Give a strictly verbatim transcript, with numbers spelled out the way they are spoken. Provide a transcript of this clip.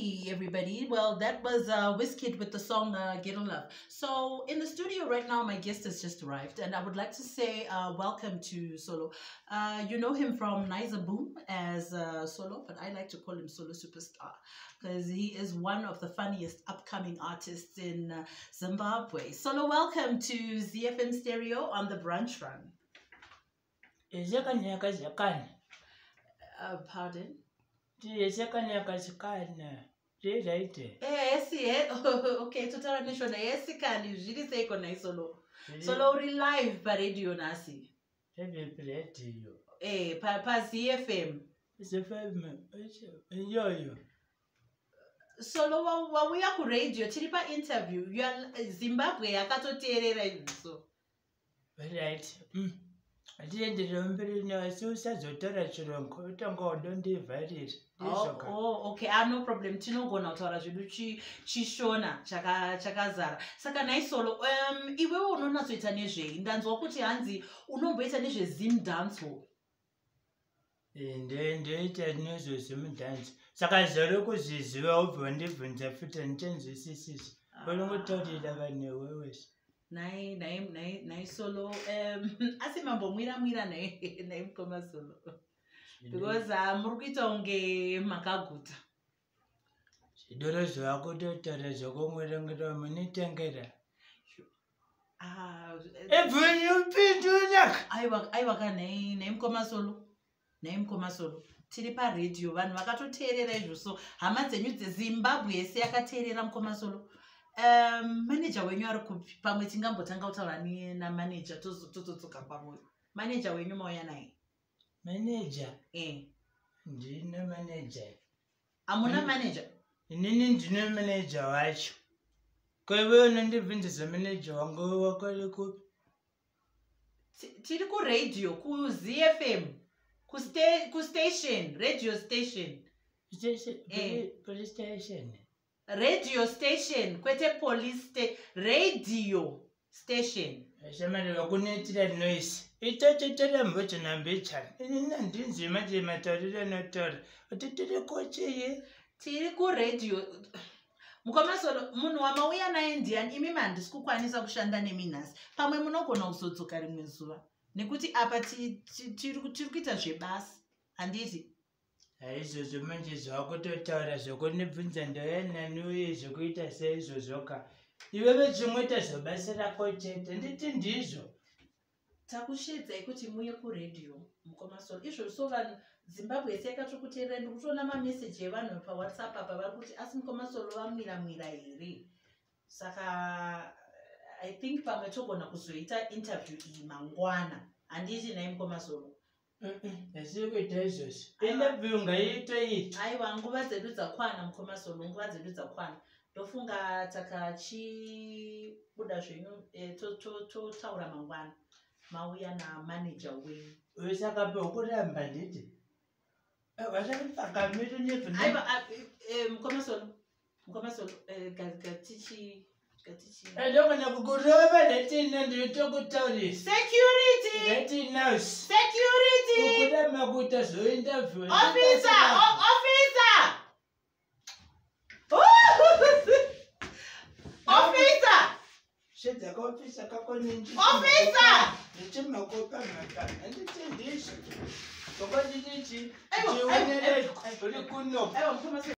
Hey everybody, well that was uh, Wizkid with the song uh, Get On Love. So in the studio right now my guest has just arrived and I would like to say uh, welcome to Solo. Uh, you know him from Niza Boom as uh, Solo, but I like to call him Solo Superstar because he is one of the funniest upcoming artists in uh, Zimbabwe. Solo, welcome to ZiiFM Stereo on the Brunch Run. Uh, pardon? Yes, okay, total nation. Yes, can you really say kona Solo? Solo uri live pa radio nasi. Radio. Eh, pa pa ZiiFM. ZiiFM. Yo yo. Solo wa wa uya ku radio tiri pa interview. You are Zimbabwe yakatoterera izo. Right. Mm. I didn't remember no so says a terrestrial go don't valid. Oh, oh, okay. Ah, no problem. Tino go na tora chiduchi chishona chaka chakazara. Saka nai Solo. Um, iwe unona so itanezve. Ndanzwa kuti hanzi unomboita nezve zim dance hall. Ende ndoita nezve zim dance. Saka zero kuziziva ubva ndibvunza futi ndinzwisisisi. Vanongotaurira vanhu wewe. Nai nai nai nai Solo um asi mambomwira mwira nai nai mkoma Solo. Because murikuita unge makaguta. Zvidoro zvako totara zvakomwerengera munitengera. Ah, ebvunupindura. Aiwa aiwa kana nai nai mkoma Solo. Nai mkoma Solo. Tiri pa radio vanhu vakatoteerera izvo, so hama dzenyu dzeZimbabwe yese yakateerera mkoma Solo. Um, manager wenyu ari kupi? Pamwe tingambotanga kutaura na manager tozodzoka pamwe. Manager wenyu mauya naye? Manager? Eh. Ndine manager. Amuna manager? Inini ndine manager wacho. Kwa hivyo unandibvunza manager wangu wakali kupi? Tiri ku radio, ku ZiiFM, ku sta ku station, radio station. Station? Eh. Police station. Radio station, kwete police sta radio station. Shamani wakunetira noise. Itatetera mbocho na mbecha. Inina ndinzi maje matarira notora. Otetere kocheye. Tiri ku radio. Mukoma Solo, munhu wamauya naye ndiani? Imi mandisi kukwanisa kushanda neminhasi. Pamwe munogona kuzodzoka rimwe zuva. Nekuti apa tiri kuita zvebasa. Handiti? Izvozvo manje zvakutotaura zvokunibvunza ndoyana nuye zvokuita seizvozvoka. Iwe vechimwita zvobasa rako chete, nditi ndizvo. Takushedzai kuti muye kuredio mukoma Solo. Izvo so vanhu Zimbabwe yese yakatokuteerera. Ndikutoona mameseji evanhu paWhatsApp apa vari kuti asi mukoma Solo vamwira mwira here. Saka I think pamwe togona kuzoita interview iyi mangwana. Handiti nai mukoma Solo? Asi kuita izvozvo. Interview ngaiite iti. Aiwa, nguva dzedu dzakwana mukoma Solo, nguva dzedu dzakwana. Ndofunga takachibuda zvenyu totaura mangwana. Mauya na manager wenyu. Saka pekuramba nditi. Vachakupakamiri nebvunza. Aiwa, mukoma Solo. Mukoma Solo, gatichi gatichi. Ndokona kukurova netina nditokutaurisa. Security. Netina. Security. Kukuramba kuita zvointerview. Officer, officer. Officer! Shedza officer kako ninji. Officer! Ndichimakopa mata. Nditi ndisho. Ngoba nditi. Aiwa, Ndiwonere kuri kuno. Aiwa, mukoma Solo.